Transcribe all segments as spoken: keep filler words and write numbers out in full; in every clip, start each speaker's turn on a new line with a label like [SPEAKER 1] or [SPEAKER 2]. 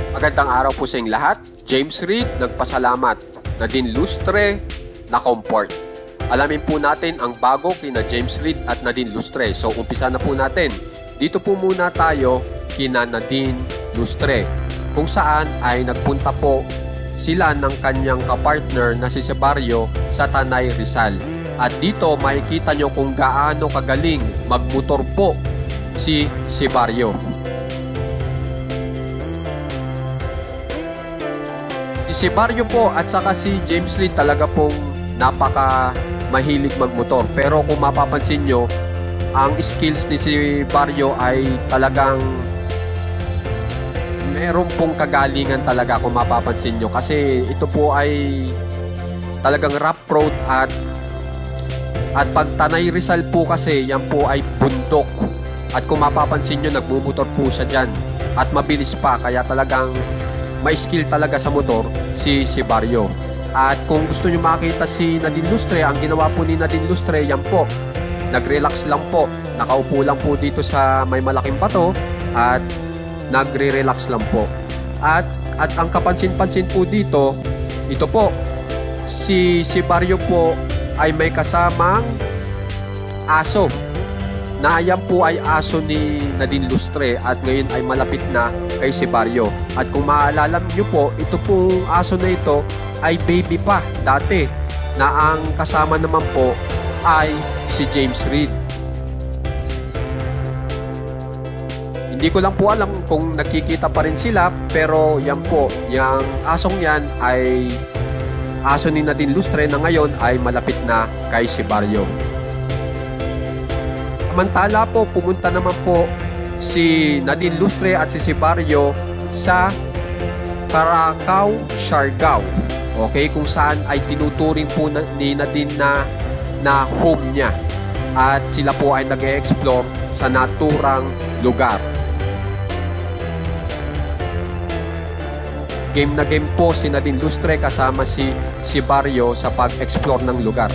[SPEAKER 1] Magandang araw po sa inyong lahat. James Reid nagpasalamat, Nadine Lustre na comfort. Alamin po natin ang bago kina James Reid at Nadine Lustre. So umpisa na po natin. Dito po muna tayo kina Nadine Lustre, kung saan ay nagpunta po sila ng kanyang kapartner na si Sebario sa Tanay, Rizal. At dito makikita nyo kung gaano kagaling magmotor po si Sebario. Si Sebario po at saka si James Reid talaga pong napaka mahilig magmotor. Pero kung mapapansin nyo, ang skills ni Sebario ay talagang meron pong kagalingan talaga kung mapapansin nyo. Kasi ito po ay talagang rough road at at pag Tanay Rizal po kasi yan po ay bundok. At kung mapapansin nyo, nagbumotor po siya dyan. At mabilis pa, kaya talagang may skill talaga sa motor si Sebario. At kung gusto nyo makita si Nadine Lustre, ang ginawa po ni Nadine Lustre, yan po, nagre-relax lang po, nakaupo lang po dito sa may malaking bato at nagre-relax lang po. At, at ang kapansin-pansin po dito, ito po, si Sebario po ay may kasamang aso, na yan po ay aso ni Nadine Lustre at ngayon ay malapit na kay Sebario. At kung maalala nyo po, ito pong aso na ito ay baby pa dati, na ang kasama naman po ay si James Reid. Hindi ko lang po alam kung nakikita pa rin sila, pero yan po, yung asong yan ay aso ni Nadine Lustre na ngayon ay malapit na kay Sebario. Samantala po, pumunta naman po si Nadine Lustre at si Sebario sa Caracao, Siargao. Okay, kung saan ay tinuturing po na, ni Nadine na, na home niya. At sila po ay nag-e-explore sa naturang lugar. Game na game po si Nadine Lustre kasama si Sebario sa pag-explore ng lugar.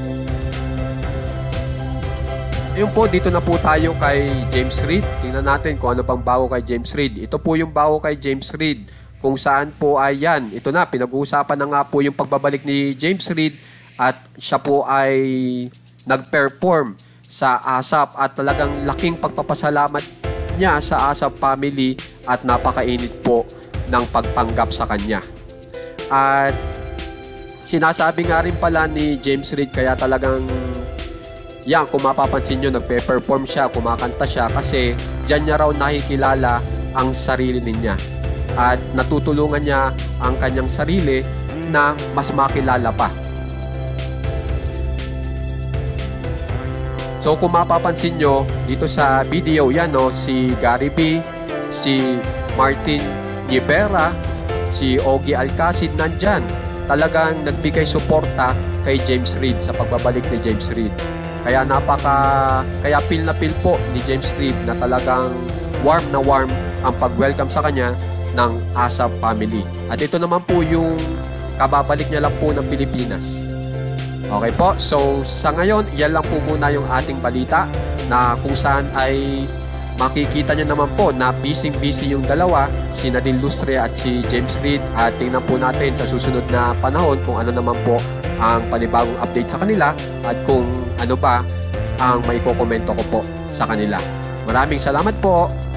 [SPEAKER 1] Ayun po, dito na po tayo kay James Reid. Tingnan natin kung ano pang bago kay James Reid. Ito po yung bago kay James Reid, kung saan po ay yan. Ito na, pinag-uusapan na nga po yung pagbabalik ni James Reid at siya po ay nag-perform sa ASAP at talagang laking pagpapasalamat niya sa ASAP family at napakainit po ng pagtanggap sa kanya. At sinasabi nga rin pala ni James Reid, kaya talagang yan, kung mapapansin nyo, nagpe-perform siya, kumakanta siya kasi dyan niya raw nakikilala ang sarili niya at natutulungan niya ang kanyang sarili na mas makilala pa. So kung mapapansin nyo dito sa video, yan no, si Gary B, si Martin Rivera, si Ogie Alcacid nandyan. Talagang nagbigay suporta kay James Reid sa pagbabalik ni James Reid. Kaya napaka, kaya feel na feel po ni James Reid na talagang warm na warm ang pag-welcome sa kanya ng ASAP family. At ito naman po yung kababalik niya lang po ng Pilipinas. Okay po, so sa ngayon, yan lang po muna yung ating balita na kung saan ay makikita nyo naman po na busy-busy yung dalawa, si Nadine Lustre at si James Reid. At tingnan po natin sa susunod na panahon kung ano naman po ang panibagong update sa kanila at kung ano pa ang maikokomento ko po sa kanila. Maraming salamat po!